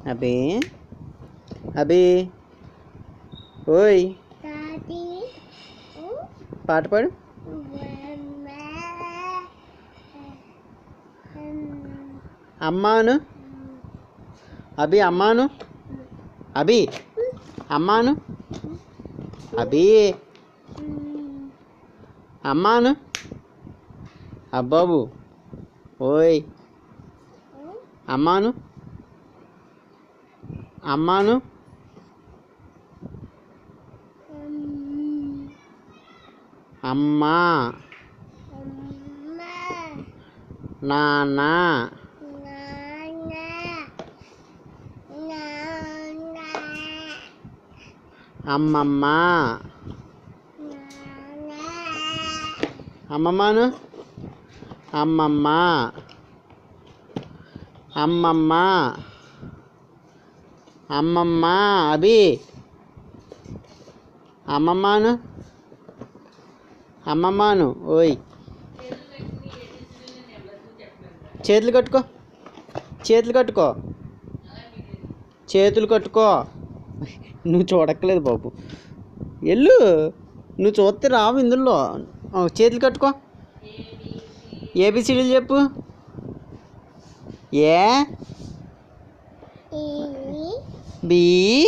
అభి అభి ఓయ్ పాట పాడు. అమ్మాను అభి అమ్మాను అభి అమ్మాను అభి అమ్మాను అబ్బాబు ఓయ్ అమ్మాను అమ్మాను అమ్మా నాన్న అమ్మమ్మ అమ్మమ్మను అమ్మమ్మ అమ్మమ్మ అమ్మమ్మ అభి అమ్మమ్మను అమ్మమ్మను ఓయ్ చేతులు కట్టుకో చేతులు కట్టుకో చేతులు కట్టుకో. నువ్వు చూడక్కలేదు బాబు, వెళ్ళు. నువ్వు చూస్తే రావు ఇందులో. చేతులు కట్టుకో. ఏబిసిడీలు చెప్పు. ఏ బి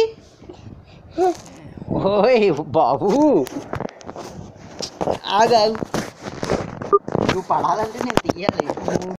ఓయ్ బాబు ఆగాగు. నువ్వు పడాలంటే నేను తీయాలి.